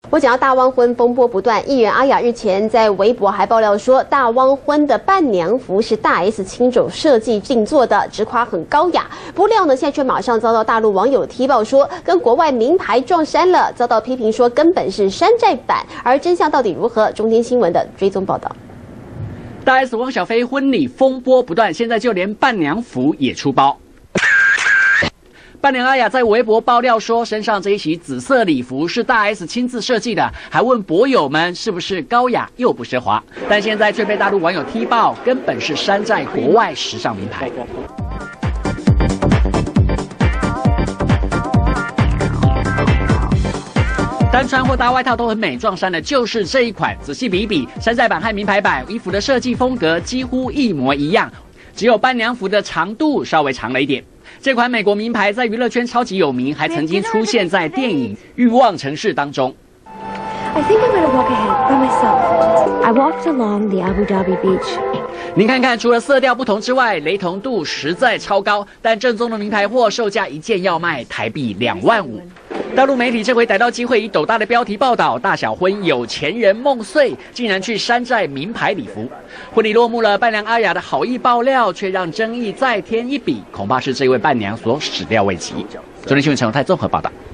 我讲到大汪婚风波不断，艺人阿雅日前在微博还爆料说，大汪婚的伴娘服是大 S 亲手设计定做的，直夸很高雅。不料呢，现在却马上遭到大陆网友踢爆说，跟国外名牌撞衫了，遭到批评说根本是山寨版。而真相到底如何？中天新闻的追踪报道。 大 S 汪小菲婚礼风波不断，现在就连伴娘服也出包。伴娘阿雅在微博爆料说，身上这一袭紫色礼服是大 S 亲自设计的，还问博友们是不是高雅又不奢华，但现在却被大陆网友踢爆，根本是山寨国外时尚名牌。单穿或搭外套都很美，撞衫的就是这一款。仔细比一比，山寨版和名牌版衣服的设计风格几乎一模一样，只有伴娘服的长度稍微长了一点。这款美国名牌在娱乐圈超级有名，还曾经出现在电影《欲望城市》当中。 I think I'm gonna walk ahead by myself. I walked along the Abu Dhabi beach. 您看看，除了色调不同之外，雷同度实在超高。但正宗的名牌货售价一件要卖台币2万5。大陆媒体这回逮到机会，以斗大的标题报道大小婚有钱人梦碎，竟然去山寨名牌礼服。婚礼落幕了，伴娘阿雅的好意爆料，却让争议再添一笔，恐怕是这位伴娘所始料未及。中天新闻陈永泰综合报道。